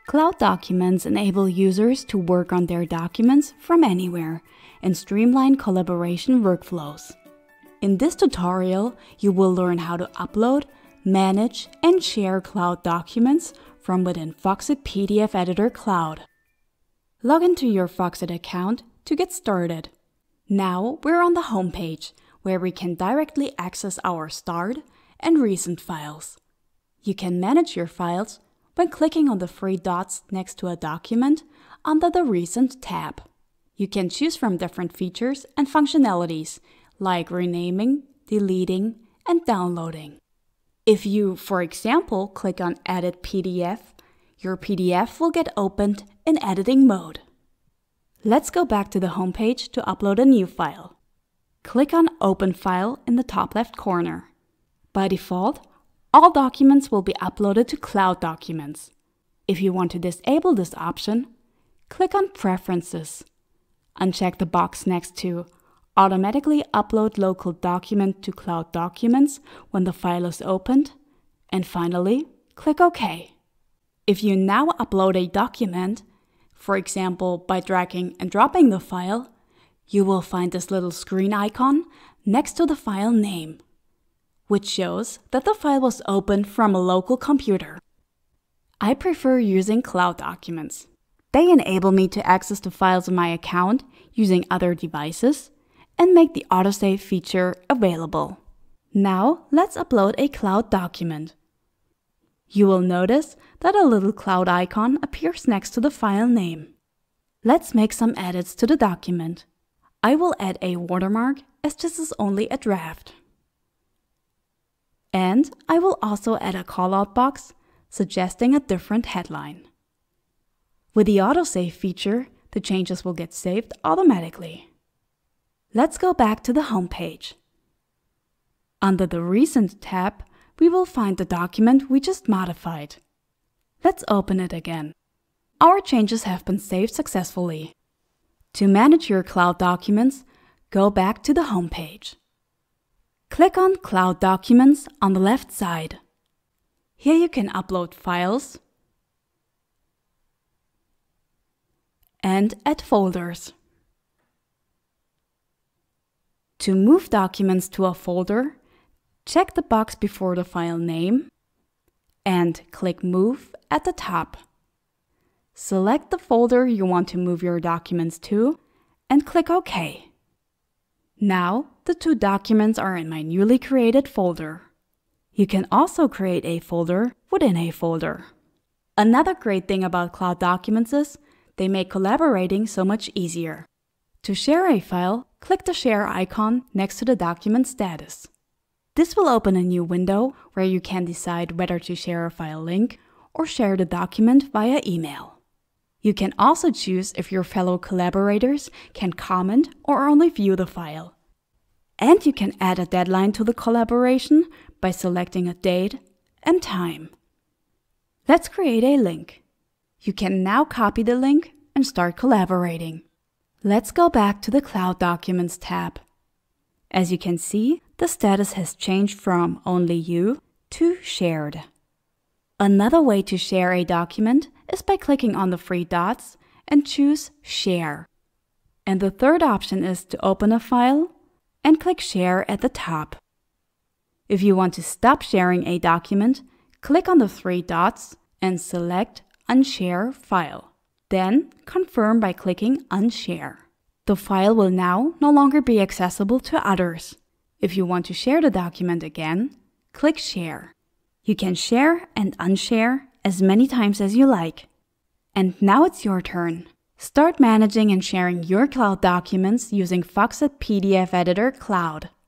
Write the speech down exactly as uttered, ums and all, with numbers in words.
Cloud documents enable users to work on their documents from anywhere and streamline collaboration workflows. In this tutorial, you will learn how to upload, manage, and share cloud documents from within Foxit P D F Editor Cloud. Log into your Foxit account to get started. Now we're on the home page, where we can directly access our start and recent files. You can manage your files when clicking on the three dots next to a document under the Recent tab. You can choose from different features and functionalities like renaming, deleting, and downloading. If you, for example, click on Edit P D F, your P D F will get opened in editing mode. Let's go back to the home page to upload a new file. Click on Open File in the top left corner. By default, all documents will be uploaded to Cloud Documents. If you want to disable this option, click on Preferences. Uncheck the box next to Automatically Upload Local Document to Cloud Documents when the file is opened, and finally, click OK. If you now upload a document, for example by dragging and dropping the file, you will find this little screen icon next to the file name, which shows that the file was opened from a local computer. I prefer using Cloud Documents. They enable me to access the files in my account using other devices and make the autosave feature available. Now let's upload a Cloud document. You will notice that a little cloud icon appears next to the file name. Let's make some edits to the document. I will add a watermark as this is only a draft. And I will also add a callout box suggesting a different headline. With the autosave feature, the changes will get saved automatically. Let's go back to the home page. Under the Recent tab, we will find the document we just modified. Let's open it again. Our changes have been saved successfully. To manage your cloud documents, go back to the home page. Click on Cloud Documents on the left side. Here you can upload files and add folders. To move documents to a folder, check the box before the file name and click Move at the top. Select the folder you want to move your documents to and click OK. Now, the two documents are in my newly created folder. You can also create a folder within a folder. Another great thing about Cloud Documents is they make collaborating so much easier. To share a file, click the Share icon next to the document status. This will open a new window where you can decide whether to share a file link or share the document via email. You can also choose if your fellow collaborators can comment or only view the file. And you can add a deadline to the collaboration by selecting a date and time. Let's create a link. You can now copy the link and start collaborating. Let's go back to the Cloud Documents tab. As you can see, the status has changed from Only You to Shared. Another way to share a document is by clicking on the three dots and choose Share. And the third option is to open a file and click Share at the top. If you want to stop sharing a document, click on the three dots and select Unshare File. Then confirm by clicking Unshare. The file will now no longer be accessible to others. If you want to share the document again, click Share. You can share and unshare as many times as you like. And now it's your turn. Start managing and sharing your cloud documents using Foxit P D F Editor Cloud.